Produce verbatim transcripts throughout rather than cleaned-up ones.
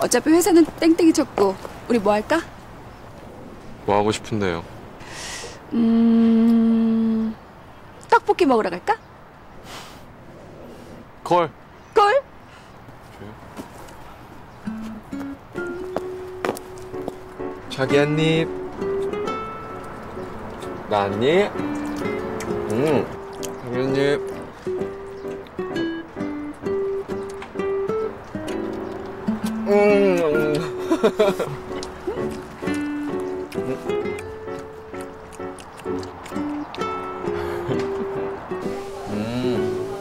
어차피 회사는 땡땡이 쳤고 우리 뭐 할까? 뭐 하고 싶은데요? 음... 떡볶이 먹으러 갈까? 콜! 콜? 자기 한 입. 나 한 입. 음. 자기 한 입. 음. 음.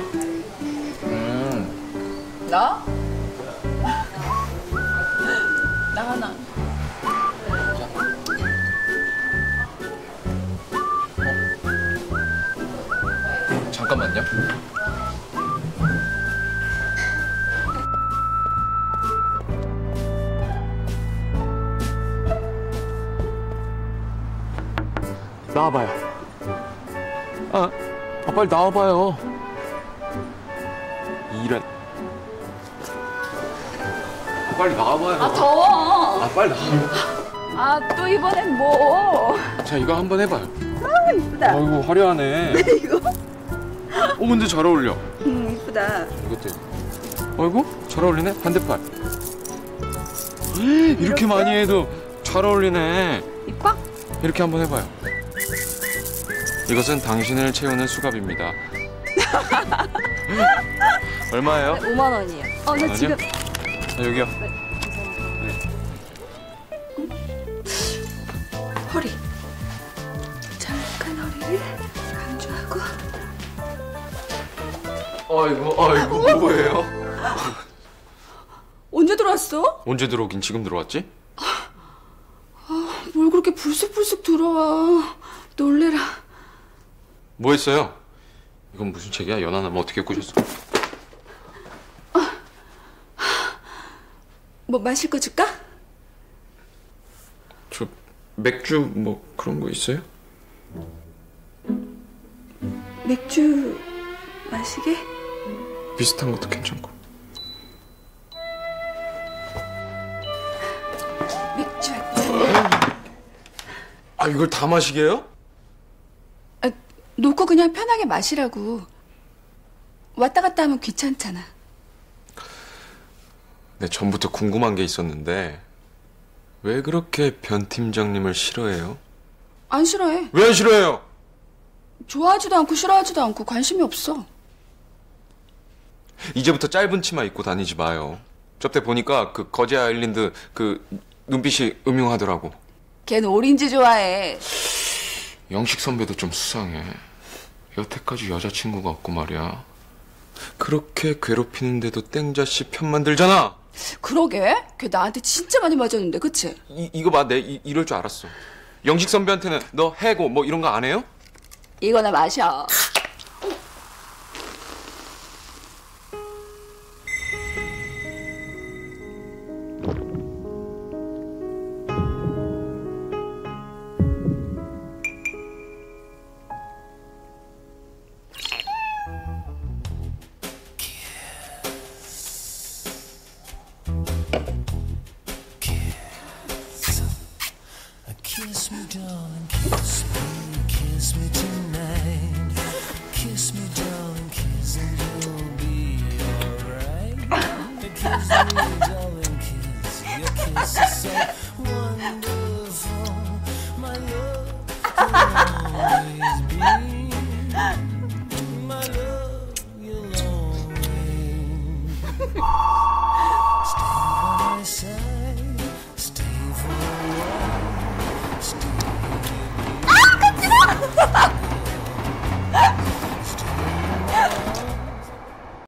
음. 나? 나 하나. 잠깐만요. 나와봐요. 아, 아 빨리 나와봐요. 이런. 아, 빨리 나와봐요. 아 더워. 아 빨리 나와. 아 또 이번엔 뭐? 자 이거 한번 해봐요. 아 이쁘다. 아이고 화려하네. 이거? 어 근데 잘 어울려. 음 이쁘다. 이것도. 아이고 잘 어울리네. 반대팔. 이렇게, 이렇게 많이 해도 잘 어울리네. 이뻐? 이렇게 한번 해봐요. 이것은 당신을 채우는 수갑입니다. 얼마예요? 오만 원이요. 어 나 지금. 아, 여기요. 네, 허리. 잠깐 허리를 강조하고. 아이고, 아이고, 뭐예요? 언제 들어왔어? 언제 들어오긴 지금 들어왔지? 아, 뭘 그렇게 불쑥불쑥 들어와. 놀래라. 뭐 했어요? 이건 무슨 책이야? 연하나면 어떻게 꾸셨어? 뭐 마실 거 줄까? 저 맥주 뭐 그런 거 있어요? 맥주 마시게? 비슷한 것도 괜찮고. 맥주 한 잔. 아 이걸 다 마시게요? 아, 놓고 그냥 편하게 마시라고. 왔다 갔다 하면 귀찮잖아. 네, 전부터 궁금한 게 있었는데 왜 그렇게 변 팀장님을 싫어해요? 안 싫어해. 왜 안 싫어해요? 좋아하지도 않고 싫어하지도 않고 관심이 없어. 이제부터 짧은 치마 입고 다니지 마요. 저때 보니까 그 거제 아일랜드 그 눈빛이 음흉하더라고. 걔는 오렌지 좋아해. 영식 선배도 좀 수상해. 여태까지 여자친구가 없고 말이야. 그렇게 괴롭히는데도 땡자씨 편만 들잖아. 그러게? 걔 나한테 진짜 많이 맞았는데, 그치? 이, 이거 봐, 내 이, 이럴 줄 알았어. 영식 선배한테는 너 해고 뭐 이런 거 안 해요? 이거나 마셔. Kiss me, darling, kiss me, kiss me tonight. Kiss me, darling, kiss and you'll be alright. Kiss me, darling, kiss. Your kiss is so wonderful. My love will always be. My love, you'll always stay by my side.